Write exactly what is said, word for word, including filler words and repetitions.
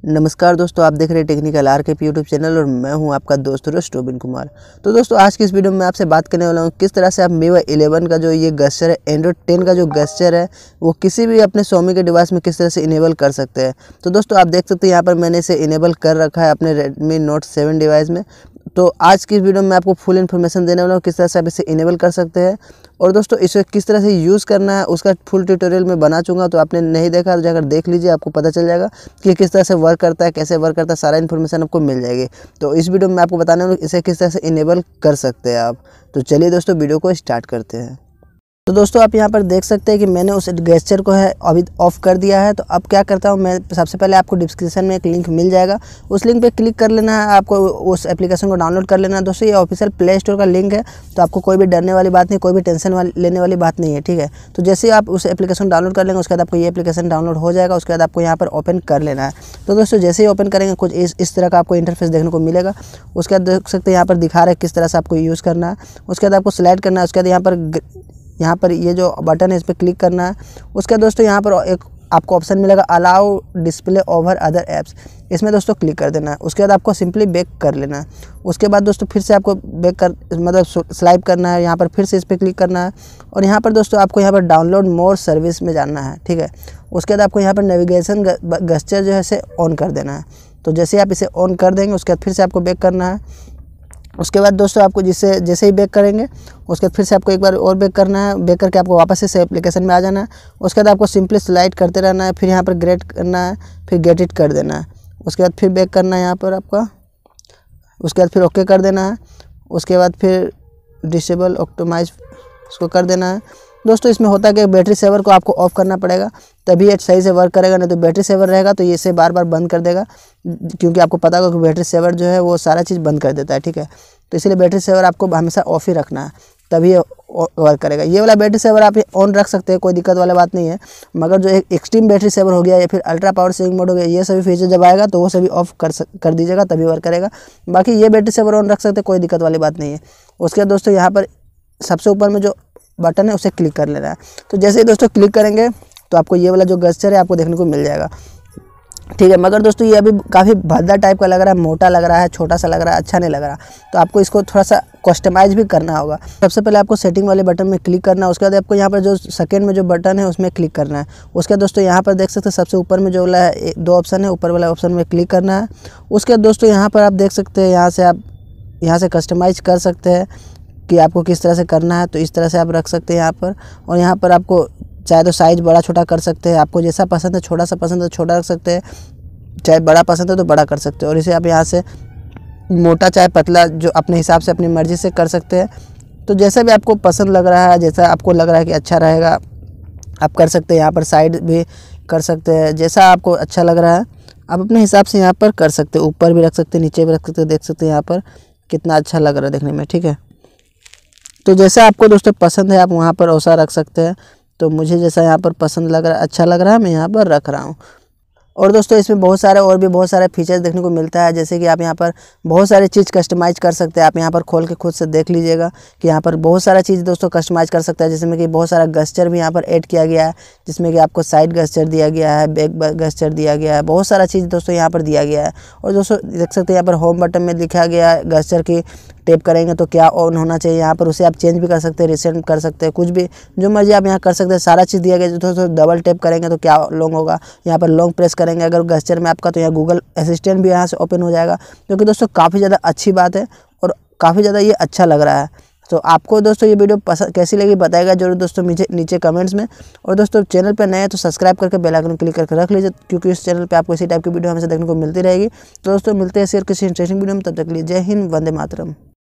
नमस्कार दोस्तों, आप देख रहे हैं technical R K YouTube channel और मैं हूं आपका दोस्त रोस्ट रोबिन कुमार। तो दोस्तों आज की इस वीडियो में आपसे बात करने वाला हूं किस तरह से आप मीवा इलेवन का जो ये गेस्चर है, एंड्रॉइड टेन का जो गेस्चर है वो किसी भी अपने Xiaomi के डिवाइस में किस तरह से इनेबल कर सकते हैं। तो दोस्तों आप देख सकते हैं यहाँ पर मैंने इसे इनेबल कर रखा है अपने रेडमी नोट सेवन डिवाइस में। तो आज की वीडियो में आपको फुल इन्फॉर्मेशन देने वाला हूँ किस तरह से आप इसे इनेबल कर सकते हैं और दोस्तों इसे किस तरह से यूज़ करना है उसका फुल ट्यूटोरियल मैं बना चूँगा। तो आपने नहीं देखा तो जाकर देख लीजिए, आपको पता चल जाएगा कि किस तरह से वर्क करता है, कैसे वर्क करता है, सारा इन्फॉर्मेशन आपको मिल जाएगी। तो इस वीडियो में आपको बताने वाला हूँ इसे किस तरह से इनेबल कर सकते हैं आप। तो चलिए दोस्तों वीडियो को स्टार्ट करते हैं। तो दोस्तों आप यहाँ पर देख सकते हैं कि मैंने उस गेस्चर को है अभी ऑफ कर दिया है। तो अब क्या करता हूँ मैं, सबसे पहले आपको डिस्क्रिप्शन में एक लिंक मिल जाएगा, उस लिंक पे क्लिक कर लेना है, आपको उस एप्लीकेशन को डाउनलोड कर लेना है। दोस्तों ये ऑफिशियल प्ले स्टोर का लिंक है, तो आपको कोई भी डरने वाली बात नहीं, कोई भी टेंशन वाली लेने वाली बात नहीं है, ठीक है। तो जैसे आप उस एप्लीकेशन डाउनलोड कर लेंगे उसके बाद आपको ये एप्लीकेशन डाउनलोड हो जाएगा, उसके बाद आपको यहाँ पर ओपन कर लेना है। तो दोस्तों जैसे ही ओपन करेंगे कुछ इस इस तरह का आपको इंटरफेस देखने को मिलेगा। उसके बाद देख सकते हैं यहाँ पर दिखा रहा है किस तरह से आपको यूज़ करना है। उसके बाद आपको स्लाइड करना है, उसके बाद यहाँ पर यहाँ पर ये जो बटन है इस पर क्लिक करना है। उसके बाद दोस्तों यहाँ पर एक आपको ऑप्शन मिलेगा allow display over other apps, इसमें दोस्तों क्लिक कर देना है। उसके बाद आपको सिंपली बैक कर लेना है। उसके बाद दोस्तों फिर से आपको बैक कर मतलब स्लाइप करना है, यहाँ पर फिर से इस पर क्लिक करना है और यहाँ पर दोस्तों आपको यहाँ पर डाउनलोड मोर सर्विस में जाना है, ठीक है। उसके बाद आपको यहाँ पर नेविगेशन गेस्चर जो है इसे ऑन कर देना है। तो जैसे आप इसे ऑन कर देंगे उसके बाद फिर से आपको बैक करना है। उसके बाद दोस्तों आपको जिससे जैसे ही बैक करेंगे उसके बाद फिर से आपको एक बार और बैक करना है। बैक करके आपको वापस से एप्लीकेशन में आ जाना है। उसके बाद आपको सिंपली स्लाइड करते रहना है, फिर यहाँ पर ग्रेट करना है, फिर गेट इट कर देना है। उसके बाद फिर बैक करना है यहाँ पर आपका, उसके बाद फिर ओके कर देना है। उसके बाद फिर डिसेबल ऑप्टिमाइज उसको कर देना है। दोस्तों इसमें होता है कि बैटरी सेवर को आपको ऑफ़ करना पड़ेगा तभी ये सही से वर्क करेगा, नहीं तो बैटरी सेवर रहेगा तो ये इसे बार बार बंद कर देगा, क्योंकि आपको पता होगा कि बैटरी सेवर जो है वो सारा चीज़ बंद कर देता है, ठीक है। तो इसलिए बैटरी सेवर आपको हमेशा ऑफ ही रखना है तभी ये वर्क करेगा। ये वाला बैटरी सेवर आप ऑन रख सकते हैं, कोई दिक्कत वाली बात नहीं है, मगर जो एक एक्सट्रीम बैटरी सेवर हो गया या फिर अल्ट्रा पावर सेविंग मोड हो गया, ये सभी फीचर जब आएगा तो वो सभी ऑफ कर कर दीजिएगा तभी वर्क करेगा। बाकी ये बैटरी सेवर ऑन रख सकते हैं, कोई दिक्कत वाली बात नहीं है। उसके बाद दोस्तों यहाँ पर सबसे ऊपर में जो बटन है उसे क्लिक कर लेना है। तो जैसे ही दोस्तों क्लिक करेंगे तो आपको ये वाला जो गेस्चर है आपको देखने को मिल जाएगा, ठीक है। मगर दोस्तों ये अभी काफ़ी भद्दा टाइप का लग रहा है, मोटा लग रहा है, छोटा सा लग रहा है, अच्छा नहीं लग रहा। तो आपको इसको थोड़ा सा कस्टमाइज भी करना होगा। सबसे पहले आपको सेटिंग वाले बटन में क्लिक करना है। उसके बाद आपको यहाँ पर जो सेकंड में जो बटन है उसमें क्लिक करना है। उसके बाद दोस्तों यहाँ पर देख सकते हैं सबसे ऊपर में जो वाला है दो ऑप्शन है, ऊपर वाला ऑप्शन में क्लिक करना है। उसके बाद दोस्तों यहाँ पर आप देख सकते हैं, यहाँ से आप यहाँ से कस्टमाइज कर सकते हैं कि आपको किस तरह से करना है। तो इस तरह से आप रख सकते हैं यहाँ पर, और यहाँ पर आपको चाहे तो साइज़ बड़ा छोटा कर सकते हैं, आपको जैसा पसंद है, छोटा सा पसंद है तो छोटा रख सकते हैं, चाहे बड़ा पसंद है तो बड़ा कर सकते हैं। और इसे आप यहाँ से मोटा चाहे पतला जो अपने हिसाब से अपनी मर्ज़ी से कर सकते हैं। तो जैसा भी आपको पसंद लग रहा है, जैसा आपको लग रहा है कि अच्छा रहेगा आप कर सकते हैं। यहाँ पर साइड भी कर सकते हैं, जैसा आपको अच्छा लग रहा है आप अपने हिसाब से यहाँ पर कर सकते हैं। ऊपर भी रख सकते हैं, नीचे भी रख सकते हैं, देख सकते हैं यहाँ पर कितना अच्छा लग रहा है देखने में, ठीक है। तो जैसा आपको दोस्तों पसंद है आप वहाँ पर वैसा रख सकते हैं। तो मुझे जैसा यहाँ पर पसंद लग रहा है, अच्छा लग रहा है, मैं यहाँ पर रख रहा हूँ। और दोस्तों इसमें बहुत सारे और भी बहुत सारे फीचर्स देखने को मिलता है, जैसे कि आप यहाँ पर बहुत सारी चीज़ कस्टमाइज़ कर सकते हैं। आप यहाँ पर खोल के खुद से देख लीजिएगा कि यहाँ पर बहुत सारा चीज़ दोस्तों कस्टमाइज़ कर सकता है, जिसमें कि बहुत सारा गेस्चर भी यहाँ पर ऐड किया गया है, जिसमें कि आपको साइड गेस्चर दिया गया है, बैक गेस्चर दिया गया है, बहुत सारा चीज़ दोस्तों यहाँ पर दिया गया है। और दोस्तों देख सकते हैं यहाँ पर होम बटन में लिखा गया है गेस्चर की टैप करेंगे तो क्या ऑन होना चाहिए, यहाँ पर उसे आप चेंज भी कर सकते हैं, रिसेंट कर सकते हैं, कुछ भी जो मर्जी आप यहाँ कर सकते हैं, सारा चीज़ दिया गया है। दोस्तों डबल टैप करेंगे तो क्या लॉन्ग होगा, यहाँ पर लॉन्ग प्रेस करेंगे अगर गेस्चर में आपका तो यहाँ गूगल असिस्टेंट भी यहाँ से ओपन हो जाएगा, जो कि दोस्तों काफ़ी ज़्यादा अच्छी बात है और काफ़ी ज़्यादा ये अच्छा लग रहा है। तो आपको दोस्तों ये वीडियो पसंद कैसी लगी बताएगा जरूर दोस्तों नीचे नीचे कमेंट्स में। और दोस्तों चैनल पर नए हैं तो सब्सक्राइब करके बेल आइकन क्लिक करके रख लीजिए, क्योंकि इस चैनल पे आपको इसी टाइप की वीडियो हमेशा देखने को मिलती रहेगी। तो दोस्तों मिलते हैं शेयर किसी इंटरेस्टिंग वीडियो में, तब तक के लिए जय हिंद, वंदे मातरम।